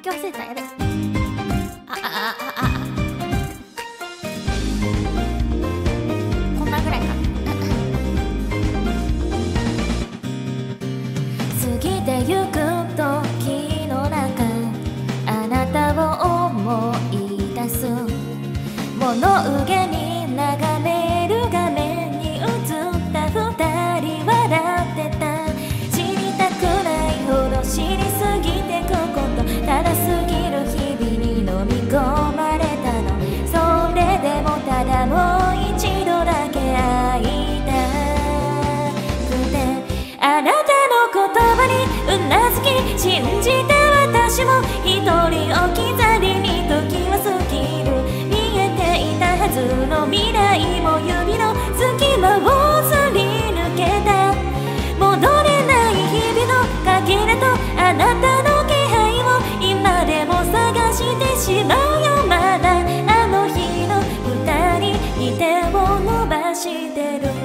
き忘れた。やべ。こんなぐらいか。過ぎてゆく時の中、あなたを思い出す。物憂げに眺める画面に映った二人笑ってた。知りたくないほど知りすぎてくことただすぎる日々に飲み込まれたの。それでもただもう一度だけ会いたくて、あなたの言葉にうなずき信じた私も一人置き去りに時は過ぎる。見えていたはずの未来も指の隙間をすり抜けた。戻れない日々のかけらとあなたの気配を今でも探してしまうよ。まだあの日の二人に手を伸ばしてる。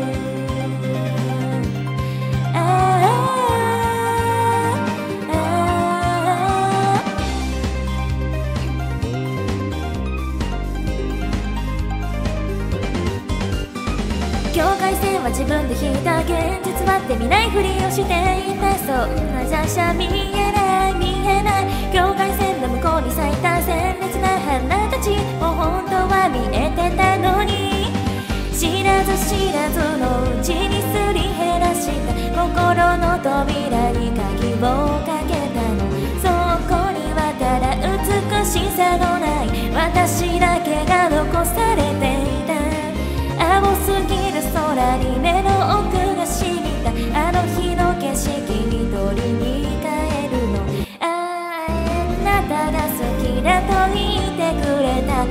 境界線は自分で引いた。現実はって見ないふりをしていた。そんなじゃしゃ見えない見えない。境界線の向こうに咲いた鮮烈な花たちも本当は見えてたのに、知らず知らずのうちにすり減らした心の扉に鍵をかけたの。そこにはただ美しさのない私だけが残されていた。青すぎる空に目の奥が染みた。あの日の景色に取りに帰るの。あなたが好きだと言ってくれた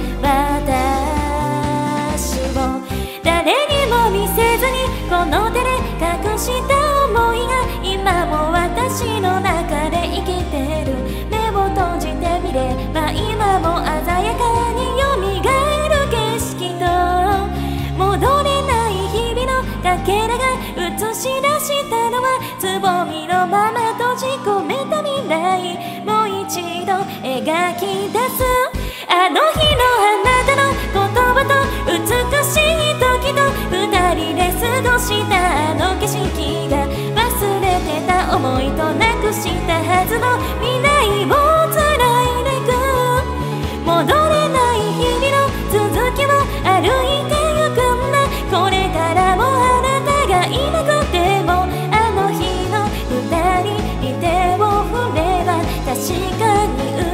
私を誰にも見せずにこの手で隠した想いが今も私の中で生きてる。目を閉じてみれば今も鮮やかによみがえる景色と、戻れない日々のかけらが映し出したのはつぼみのまま閉じ込めた未来。もう一度描き出すあの日のあなたの言葉と美しい時と二人で過ごしたあの景色が忘れてた思いとなくしたはずの未来をつないでいく。戻れない日々の続きを歩いてゆくんだ。これからもあなたがいなくてもあの日の二人に手を振れば確かに